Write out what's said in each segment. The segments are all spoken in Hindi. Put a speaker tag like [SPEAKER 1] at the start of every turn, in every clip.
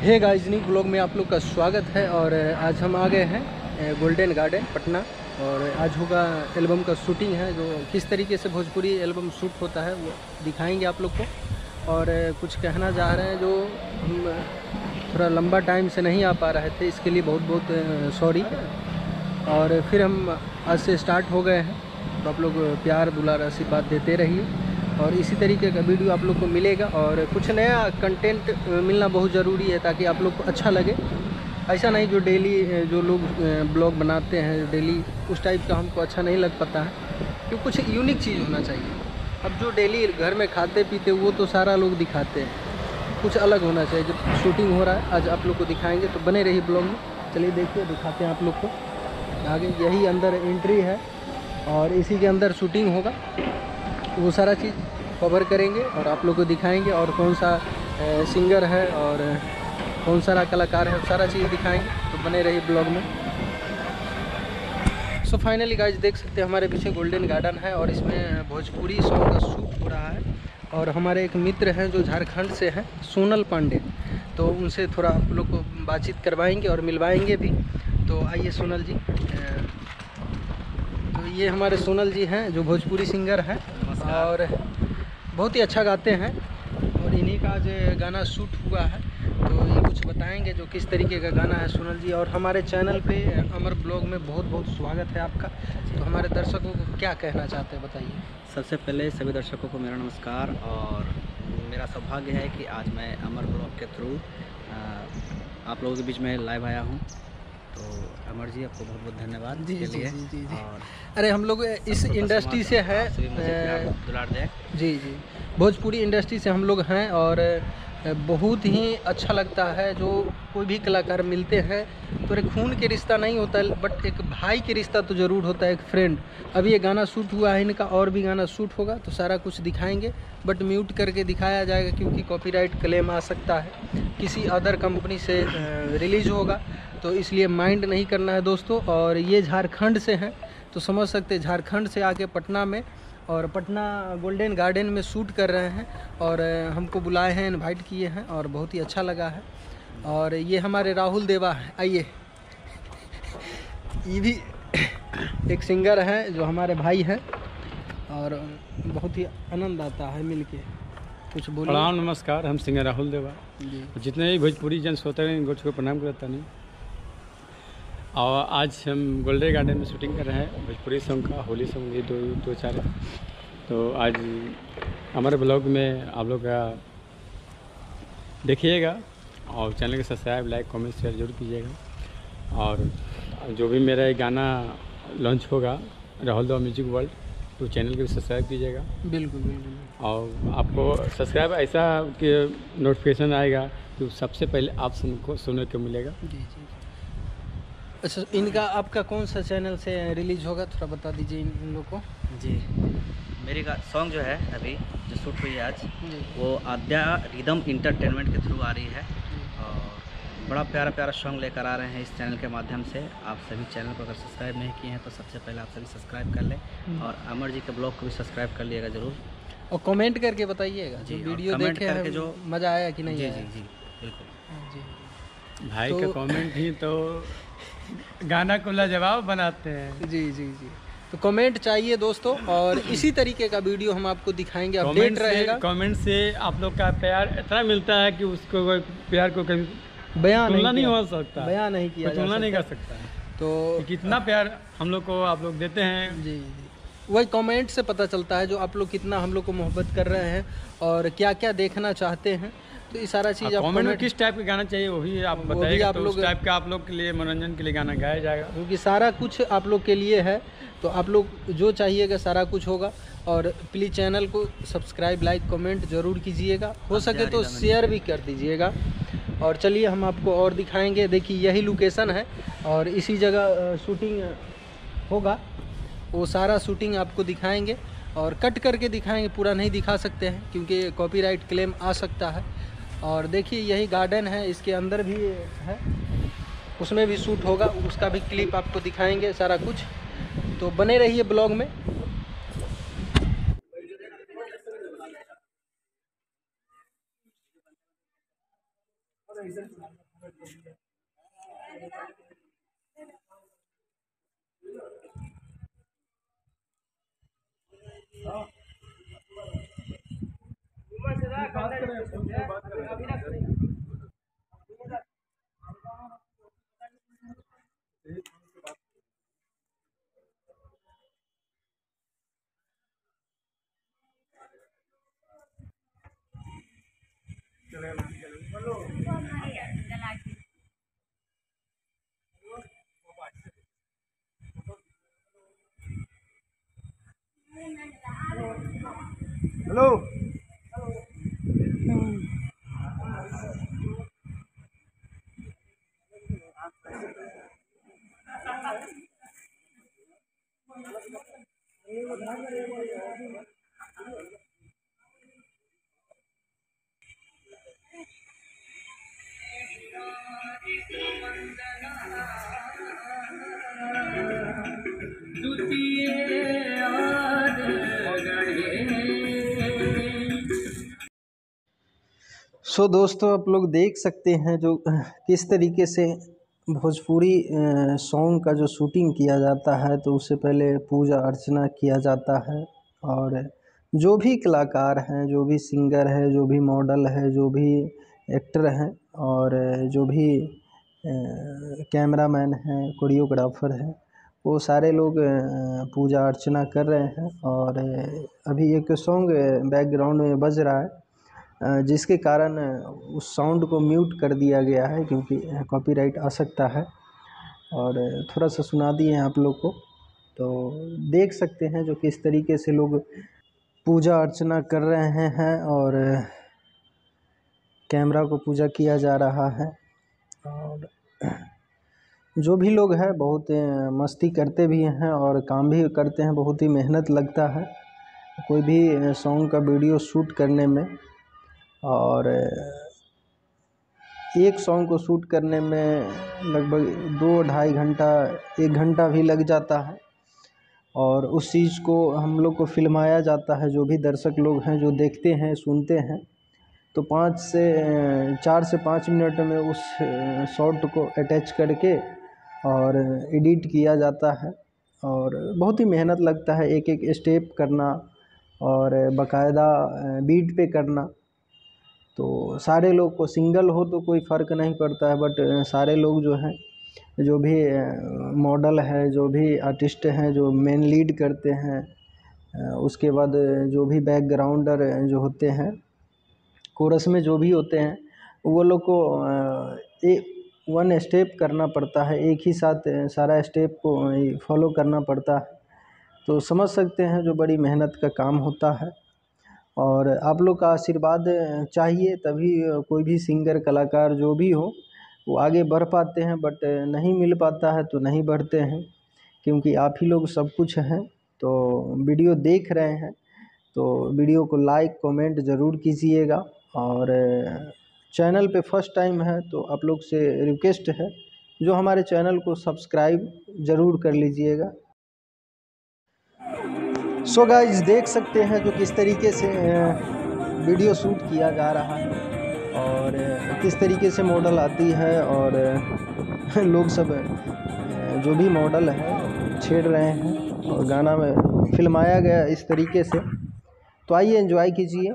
[SPEAKER 1] हे गाइस, न्यू ब्लॉग में आप लोग का स्वागत है। और आज हम आ गए हैं गोल्डन गार्डन पटना। और आज होगा एल्बम का शूटिंग है, जो किस तरीके से भोजपुरी एल्बम शूट होता है वो दिखाएंगे आप लोग को। और कुछ कहना चाह रहे हैं जो हम थोड़ा लंबा टाइम से नहीं आ पा रहे थे, इसके लिए बहुत बहुत सॉरी। और फिर हम आज से स्टार्ट हो गए हैं, तो आप लोग प्यार दुलार आशीर्वाद देते रहिए और इसी तरीके का वीडियो आप लोग को मिलेगा। और कुछ नया कंटेंट मिलना बहुत ज़रूरी है ताकि आप लोग को अच्छा लगे। ऐसा नहीं जो डेली जो लोग ब्लॉग बनाते हैं डेली उस टाइप का हमको अच्छा नहीं लग पाता है, क्योंकि कुछ यूनिक चीज़ होना चाहिए। अब जो डेली घर में खाते पीते वो तो सारा लोग दिखाते हैं, कुछ अलग होना चाहिए। जब शूटिंग हो रहा है आज आप लोग को दिखाएंगे, तो बने रहिए ब्लॉग में। चलिए देखिए, दिखाते हैं आप लोग को आगे। यही अंदर एंट्री है और इसी के अंदर शूटिंग होगा, वो सारा चीज़ कवर करेंगे और आप लोग को दिखाएंगे। और कौन सा सिंगर है और कौन सा कलाकार है, सारा चीज़ दिखाएंगे, तो बने रहिए ब्लॉग में। सो फाइनली गाइस, देख सकते हैं हमारे पीछे गोल्डन गार्डन है और इसमें भोजपुरी सॉन्ग का शूट हो रहा है। और हमारे एक मित्र हैं जो झारखंड से हैं, सोनल पांडे, तो उनसे थोड़ा आप लोग को बातचीत करवाएंगे और मिलवाएंगे भी। तो आइए सोनल जी। तो ये हमारे सोनल जी हैं जो भोजपुरी सिंगर हैं और बहुत ही अच्छा गाते हैं। और इन्हीं का जो गाना शूट हुआ है, तो ये कुछ बताएंगे जो किस तरीके का गाना है सोनल जी। और हमारे चैनल पे अमर ब्लॉग में बहुत बहुत स्वागत है आपका। तो हमारे दर्शकों को क्या कहना चाहते हैं, बताइए।
[SPEAKER 2] सबसे पहले सभी दर्शकों को मेरा नमस्कार। और मेरा सौभाग्य है कि आज मैं अमर ब्लॉग के थ्रू आप लोगों के बीच में लाइव आया हूँ। तो अमर जी, आपको बहुत बहुत धन्यवाद
[SPEAKER 1] जी
[SPEAKER 2] के लिए।
[SPEAKER 1] जी।
[SPEAKER 2] और
[SPEAKER 1] अरे हम लोग इस इंडस्ट्री से है,
[SPEAKER 2] दुलार दें।
[SPEAKER 1] जी जी, भोजपुरी इंडस्ट्री से हम लोग हैं। और बहुत ही अच्छा लगता है जो कोई भी कलाकार मिलते हैं, तो एक खून के रिश्ता नहीं होता है, बट एक भाई के रिश्ता तो ज़रूर होता है, एक फ्रेंड। अभी ये गाना शूट हुआ है इनका, और भी गाना शूट होगा तो सारा कुछ दिखाएंगे, बट म्यूट करके दिखाया जाएगा क्योंकि कॉपीराइट क्लेम आ सकता है। किसी अदर कंपनी से रिलीज़ होगा, तो इसलिए माइंड नहीं करना है दोस्तों। और ये झारखंड से हैं, तो समझ सकते हैं झारखंड से आके पटना में और पटना गोल्डन गार्डन में शूट कर रहे हैं। और हमको बुलाए हैं, इनवाइट किए हैं और बहुत ही अच्छा लगा है। और ये हमारे राहुल देवा है, आइए। ये भी एक सिंगर हैं जो हमारे भाई हैं और बहुत ही आनंद आता है मिलके। कुछ बोलिए।
[SPEAKER 3] प्रणाम, नमस्कार। हम सिंगर राहुल देवा
[SPEAKER 1] जी।
[SPEAKER 3] जितने भी भोजपुरी जन श्रोता हैं उनको प्रणाम करता नहीं। और आज हम गोल्डन गार्डन में शूटिंग कर रहे हैं भोजपुरी सॉन्ग का, होली सॉन्ग, ये दो चार है। तो आज हमारे ब्लॉग में आप लोग का देखिएगा और चैनल को सब्सक्राइब, लाइक, कमेंट, शेयर जरूर कीजिएगा। और जो भी मेरा ये गाना लॉन्च होगा राहुल देवा म्यूजिक वर्ल्ड, तो चैनल को भी सब्सक्राइब कीजिएगा।
[SPEAKER 1] बिल्कुल बिल्कुल।
[SPEAKER 3] और आपको सब्सक्राइब ऐसा कि नोटिफिकेशन आएगा तो सबसे पहले आप सुनने को मिलेगा।
[SPEAKER 1] जी जी। अच्छा, इनका आपका कौन सा चैनल से रिलीज होगा, थोड़ा बता दीजिए इन लोग को।
[SPEAKER 2] जी, मेरी सॉन्ग जो है अभी जो शूट हुई है आज,
[SPEAKER 1] जी।
[SPEAKER 2] वो आद्या रिदम इंटरटेनमेंट के थ्रू आ रही है। और बड़ा प्यारा प्यारा सॉन्ग लेकर आ रहे हैं इस चैनल के माध्यम से। आप सभी चैनल को अगर सब्सक्राइब नहीं किए हैं तो सबसे पहले आप सभी सब्सक्राइब कर लें और अमर जी के ब्लॉग को भी सब्सक्राइब कर लिएगा ज़रूर।
[SPEAKER 1] और कमेंट करके बताइएगा जो
[SPEAKER 2] जी,
[SPEAKER 1] वीडियो
[SPEAKER 2] कमेंट
[SPEAKER 1] देखे
[SPEAKER 2] करके
[SPEAKER 1] हैं,
[SPEAKER 2] जो
[SPEAKER 1] मज़ा आया कि नहीं
[SPEAKER 2] जी
[SPEAKER 1] आया।
[SPEAKER 2] जी जी बिल्कुल।
[SPEAKER 1] जी
[SPEAKER 3] भाई
[SPEAKER 1] तो-
[SPEAKER 3] का कमेंट ही तो गाना को लाजवाब बनाते हैं।
[SPEAKER 1] जी जी जी। तो कमेंट चाहिए दोस्तों, और इसी तरीके का वीडियो हम आपको दिखाएंगे, अपडेट रहेगा।
[SPEAKER 3] कमेंट से आप लोग का प्यार इतना मिलता है कि उसको प्यार को कभी
[SPEAKER 1] बयान
[SPEAKER 3] तुलना नहीं
[SPEAKER 1] किया-
[SPEAKER 3] हो सकता,
[SPEAKER 1] बयान नहीं किया
[SPEAKER 3] कोई
[SPEAKER 1] जा
[SPEAKER 3] तुलना नहीं कर
[SPEAKER 1] सकता।
[SPEAKER 3] सकता है।
[SPEAKER 1] तो
[SPEAKER 3] कि कितना प्यार हम लोग को आप लोग देते हैं।
[SPEAKER 1] जी जी, वही कमेंट से पता चलता है जो आप लोग कितना हम लोग को मोहब्बत कर रहे हैं और क्या क्या देखना चाहते हैं। तो ये सारा चीज़ आप
[SPEAKER 3] कमेंट में किस टाइप का गाना चाहिए वही आप
[SPEAKER 1] वो भी
[SPEAKER 3] बताइएगा,
[SPEAKER 1] आप
[SPEAKER 3] तो
[SPEAKER 1] लोग-
[SPEAKER 3] उस टाइप का आप लोग के लिए मनोरंजन के लिए गाना गाया जाएगा।
[SPEAKER 1] क्योंकि सारा कुछ आप लोग के लिए है, तो आप लोग जो चाहिएगा सारा कुछ होगा। और प्लीज़ चैनल को सब्सक्राइब, लाइक, कमेंट ज़रूर कीजिएगा, हो सके तो शेयर भी कर दीजिएगा। और चलिए हम आपको और दिखाएंगे। देखिए यही लोकेशन है और इसी जगह शूटिंग होगा, वो सारा शूटिंग आपको दिखाएंगे और कट करके दिखाएंगे, पूरा नहीं दिखा सकते हैं क्योंकि कॉपीराइट क्लेम आ सकता है। और देखिए यही गार्डन है, इसके अंदर भी है, उसमें भी शूट होगा, उसका भी क्लिप आपको दिखाएंगे सारा कुछ। तो बने रहिए ब्लॉग में। हेलो। सो दोस्तों, आप लोग देख सकते हैं जो किस तरीके से भोजपुरी सॉन्ग का जो शूटिंग किया जाता है। तो उससे पहले पूजा अर्चना किया जाता है, और जो भी कलाकार हैं, जो भी सिंगर है, जो भी मॉडल है, जो भी एक्टर हैं, और जो भी कैमरामैन हैं, कोरियोग्राफर हैं, वो सारे लोग पूजा अर्चना कर रहे हैं। और अभी एक सॉन्ग बैकग्राउंड में बज रहा है, जिसके कारण उस साउंड को म्यूट कर दिया गया है, क्योंकि कॉपीराइट आ सकता है। और थोड़ा सा सुना दिए हैं आप लोग को, तो देख सकते हैं जो किस तरीके से लोग पूजा अर्चना कर रहे हैं, और कैमरा को पूजा किया जा रहा है। और जो भी लोग हैं बहुत मस्ती करते भी हैं और काम भी करते हैं, बहुत ही मेहनत लगता है कोई भी सॉन्ग का वीडियो शूट करने में। और एक सॉन्ग को शूट करने में लगभग 2-2.5 घंटा, 1 घंटा भी लग जाता है। और उस चीज़ को हम लोग को फिल्माया जाता है, जो भी दर्शक लोग हैं जो देखते हैं, सुनते हैं, तो 4 से 5 मिनट में उस शॉट को अटैच करके और एडिट किया जाता है। और बहुत ही मेहनत लगता है एक एक स्टेप करना, और बाकायदा बीट पे करना। तो सारे लोग को, सिंगल हो तो कोई फ़र्क नहीं पड़ता है, बट सारे लोग जो हैं, जो भी मॉडल है, जो भी आर्टिस्ट हैं, जो मेन लीड करते हैं, उसके बाद जो भी बैकग्राउंडर जो होते हैं, कोरस में जो भी होते हैं, वो लोग को वन स्टेप करना पड़ता है, एक ही साथ सारा स्टेप को फॉलो करना पड़ता है। तो समझ सकते हैं जो बड़ी मेहनत का काम होता है। और आप लोग का आशीर्वाद चाहिए, तभी कोई भी सिंगर, कलाकार जो भी हो वो आगे बढ़ पाते हैं। बट नहीं मिल पाता है तो नहीं बढ़ते हैं, क्योंकि आप ही लोग सब कुछ हैं। तो वीडियो देख रहे हैं तो वीडियो को लाइक कमेंट ज़रूर कीजिएगा। और चैनल पे फर्स्ट टाइम है तो आप लोग से रिक्वेस्ट है, जो हमारे चैनल को सब्सक्राइब ज़रूर कर लीजिएगा। सो गाइस, देख सकते हैं जो किस तरीके से वीडियो शूट किया जा रहा है, और किस तरीके से मॉडल आती है, और लोग सब जो भी मॉडल है छेड़ रहे हैं, और गाना में फिल्माया गया इस तरीके से। तो आइए एंजॉय कीजिए।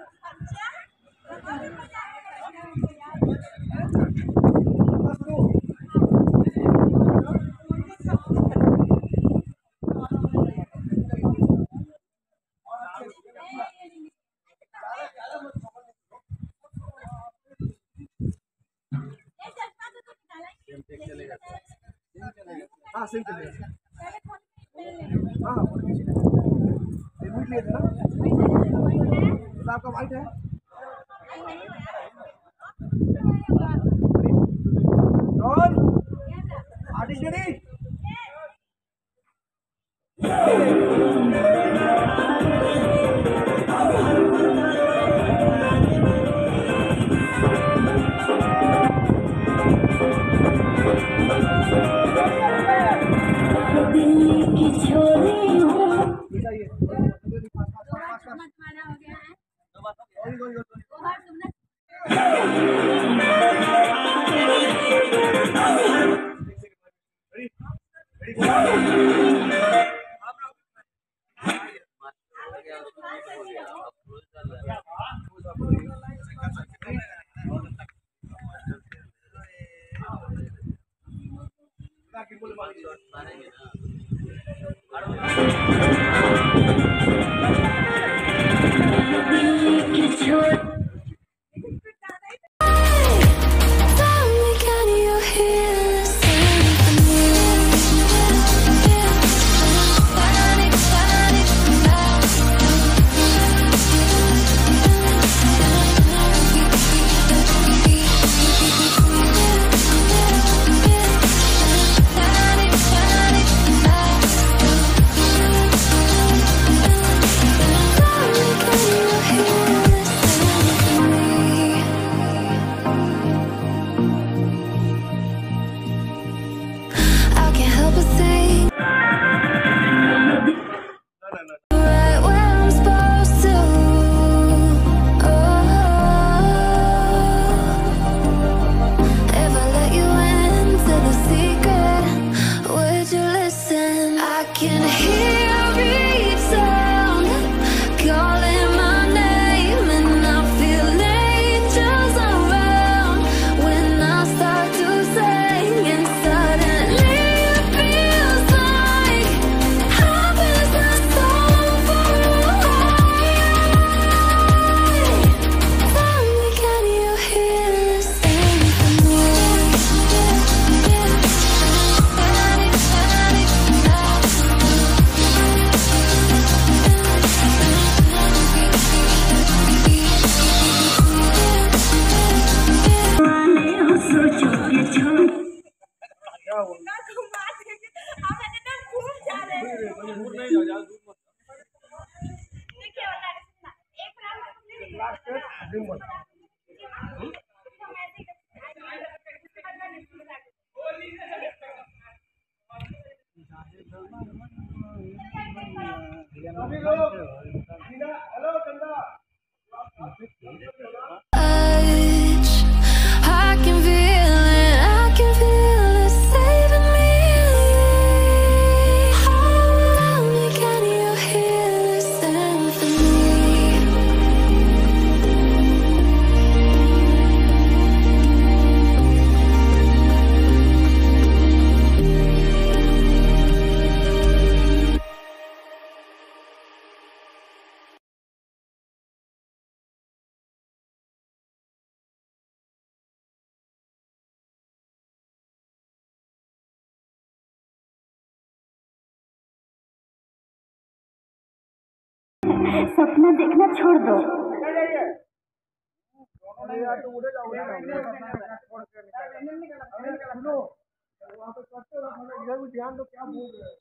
[SPEAKER 1] हाँ सही चलेगा। हाँ पेमेंट लिए थे ना, तो आपका वाइट है। Artist ready.
[SPEAKER 4] सपना देखना छोड़ दो।
[SPEAKER 1] ध्यान दो, क्या बोल रहे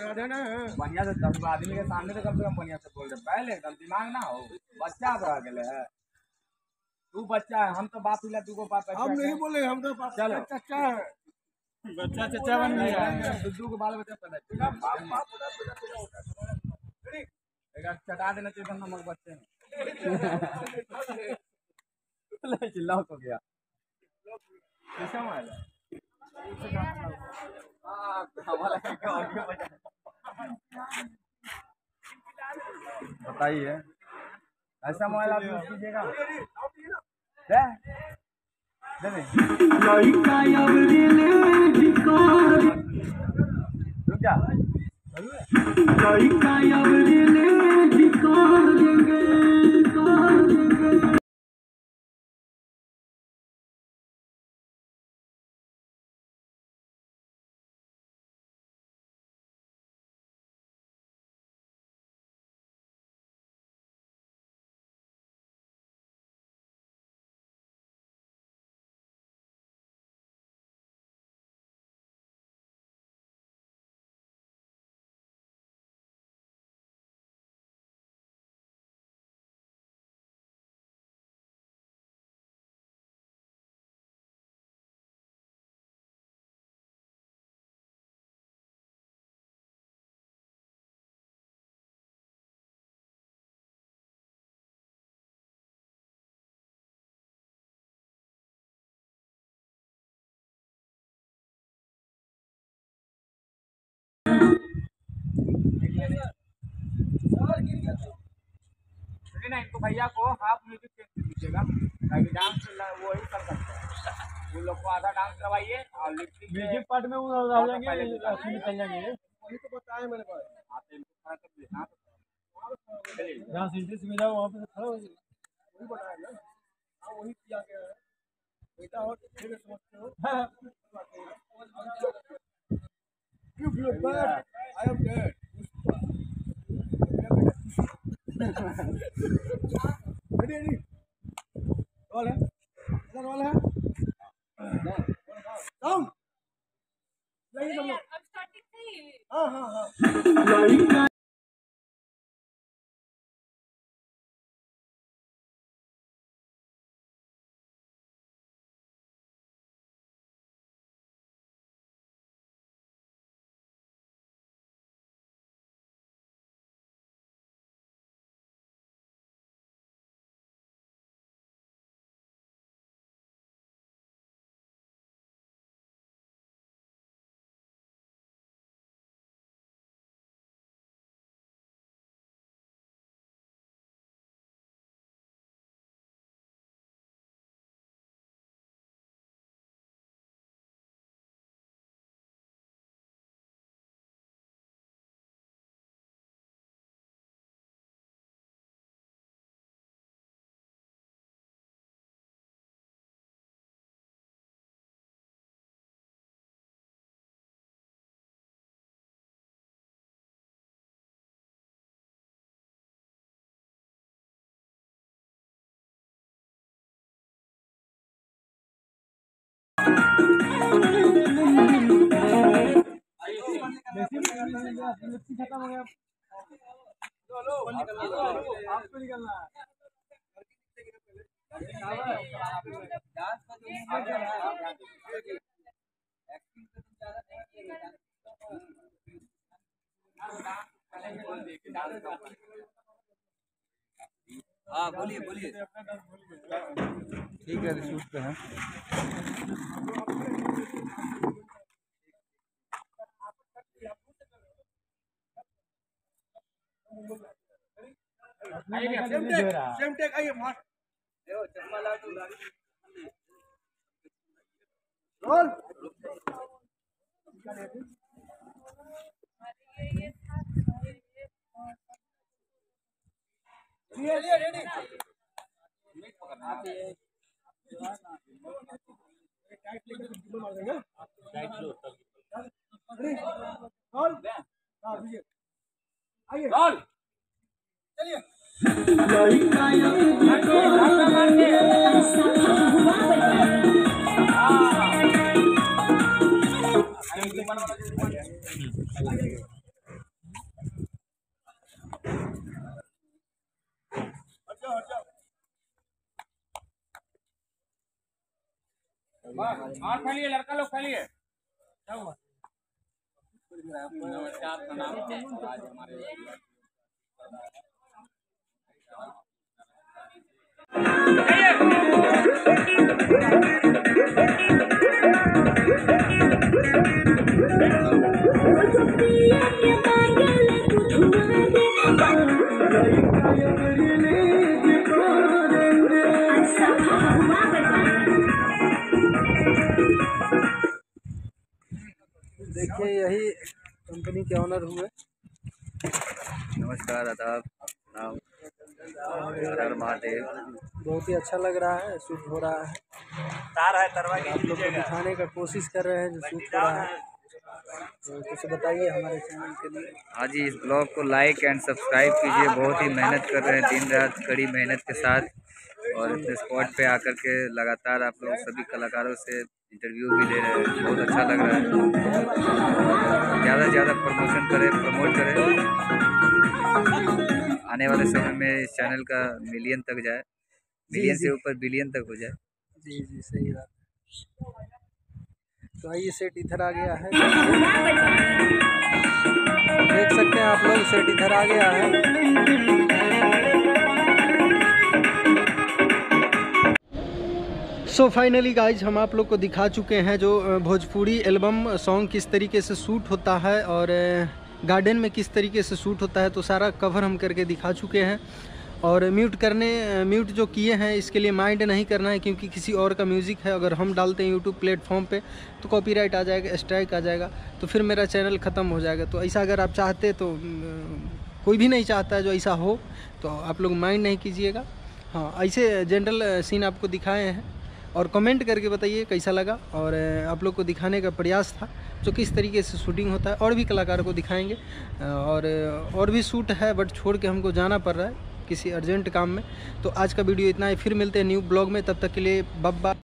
[SPEAKER 5] बढ़िया से 10 आदमी के सामने तो कम से कम बढ़िया से बोल रहे पहले एकदम दिमाग ना हो बच्चा रह गए है तू बच्चा है हम तो बाप हिला तू को बाप हम नहीं बोले हम तो चलो चाचा है बच्चा चाचा बन गया दुद्दू को बाल बच्चा पैदा एक चटा देना चाहिए था नमक बच्चे ने चिल्लाओ तो गया कैसा माल है बताइए ऐसा मोबाइल आप यूज कीजिएगा दे दे रुक जा ना इनको भैया को हाफ म्यूजिक चेंज कर दीजिएगा ताकि डांस वो ही कर सकते हैं उन लोग को आधा डांस करवाइए और म्यूजिक पार्ट में वो रह जाएंगे निकल जाएंगे वही तो बताया मैंने आते इनको खड़ा कर दिया जहाँ सेंटर में जाओ वहाँ पे खड़ा हो वही बताया ना हाँ वही किया गया है बेटा और फिर समझते हो You feel bad. I am dead. Ready? Roll है? Roll है? Down. नहीं सब लोग. हाँ हाँ हाँ. खत्म हो गया आपको निकलना
[SPEAKER 6] हाँ बोलिए बोलिए
[SPEAKER 5] ठीक है शूट पे है सेम टेक आइए मार देखो चश्मा ला तो रोल ये रेडी टाइट लेके मार देंगे टाइट लो रोल हां आइए रोल चलिए और खालिए लड़का लोग खालिए। नमस्कार प्रणाम। आज हमारे
[SPEAKER 1] देखिए यही कंपनी के ऑनर हुए।
[SPEAKER 6] नमस्कार, आदाब, नाम हर हर महादेव।
[SPEAKER 1] बहुत ही अच्छा लग रहा है, शूट हो रहा है।
[SPEAKER 5] तार है तरवा
[SPEAKER 1] आप लोग को दिखाने का कोशिश कर रहे हैं जो शूट हो रहा है। तो कुछ बताइए हमारे चैनल के लिए।
[SPEAKER 6] हाँ जी, इस ब्लॉग को लाइक एंड सब्सक्राइब कीजिए। बहुत ही मेहनत कर रहे हैं, दिन रात कड़ी मेहनत के साथ, और इस स्पॉट पे आकर के लगातार आप लोग सभी कलाकारों से इंटरव्यू भी ले रहे हैं। बहुत अच्छा लग रहा है। ज़्यादा से ज़्यादा प्रमोशन करें, प्रमोट करें। आने वाले समय में इस चैनल का मिलियन तक जाए, मिलियन से ऊपर बिलियन तक हो जाए।
[SPEAKER 1] जी जी सही बात है। तो आइए सेट इधर आ गया है, देख सकते हैं आप लोग, सेट इधर आ गया है। सो फाइनली गाइज हम आप लोग को दिखा चुके हैं जो भोजपुरी एल्बम सॉन्ग किस तरीके से शूट होता है और गार्डन में किस तरीके से शूट होता है, तो सारा कवर हम करके दिखा चुके हैं। और म्यूट जो किए हैं इसके लिए माइंड नहीं करना है, क्योंकि किसी और का म्यूज़िक है, अगर हम डालते हैं यूट्यूब प्लेटफॉर्म पे तो कॉपीराइट आ जाएगा, स्ट्राइक आ जाएगा, तो फिर मेरा चैनल ख़त्म हो जाएगा। तो ऐसा अगर आप चाहते तो कोई भी नहीं चाहता है जो ऐसा हो, तो आप लोग माइंड नहीं कीजिएगा। हाँ, ऐसे जनरल सीन आपको दिखाए हैं और कमेंट करके बताइए कैसा लगा। और आप लोग को दिखाने का प्रयास था जो किस तरीके से शूटिंग होता है। और भी कलाकारों को दिखाएंगे और भी शूट है, बट छोड़ के हमको जाना पड़ रहा है किसी अर्जेंट काम में। तो आज का वीडियो इतना ही, फिर मिलते हैं न्यू ब्लॉग में। तब तक के लिए बाय बाय।